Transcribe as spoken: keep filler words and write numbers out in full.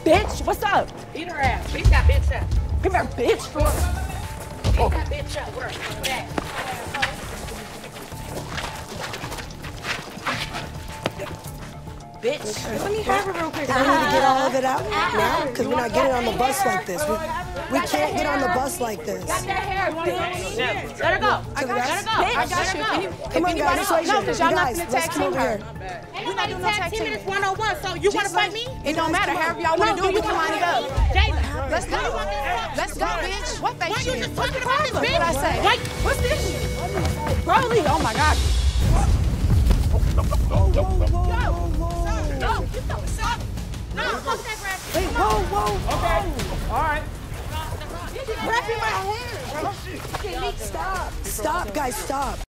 bitch. What's up? Beat her ass. Beat that bitch up. Come here, bitch. Beat that bitch up. Work. Back. Bitch. Okay. Let me have it real quick. I need to get all of it out now because we're not getting on the bus like this. We, we can't get on the bus like this. Got that hair, bitch. Let her go. I got, Let her go. I got you. Any, come on, guys. This way. No, because y'all not guys, gonna let's tag come team over her. here. Ain't nobody tag team. It's one on one. So you want to fight me? It don't matter. However y'all want to do it, we can line it up. Jela, Let's go. Let's go, bitch. What fake why you shit? just talking about this What bitch? did I say? Wait. What's this shit? Rollie. Oh my God. No, you know what's up. No, fuck that rap. Wait, whoa, whoa. Okay. All right. Wrapping my hair. Stop. Stop, guys, stop.